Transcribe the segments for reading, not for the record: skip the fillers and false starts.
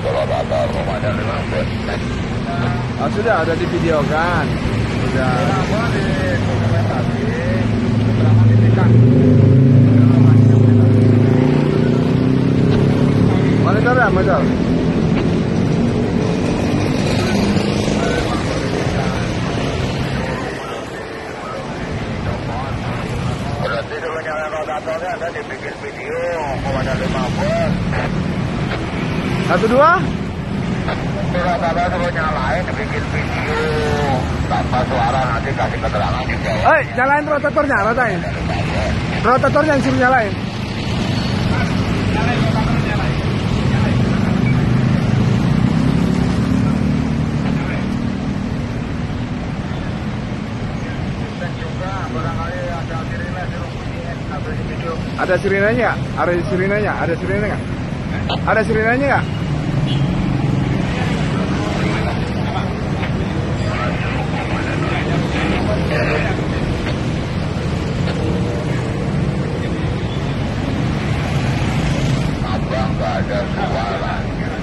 Oh, sudah ada di video kan? Sudah. Monitor ya, monitor. Berarti dulu nyalain rotatornya ada dibikin video, mau ada 15. 1, 2. Rotator dulu nyalain dibikin video, tanpa suara nanti kasih keterangan juga. Nyalain rotatornya, rotain. Rotatornya yang suruh nyalain. Ada sirenanya nggak? Ada sirenanya? Ada sirenanya nggak? Ada sirenanya nggak? Abang nggak ada suara.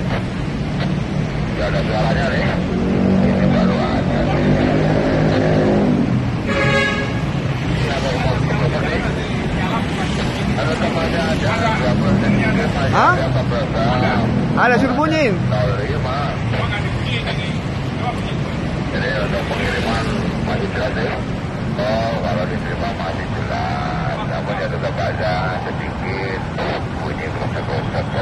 Nggak ada suaranya nih. Ini baru ada. Ada temannya ada. Hah? Ada suruh bunyiin. Jadi untuk pengiriman masih jelas ya. Oh, kalau diterima masih jelas. Namun ya tetap ada sedikit bunyi krotek-krotek.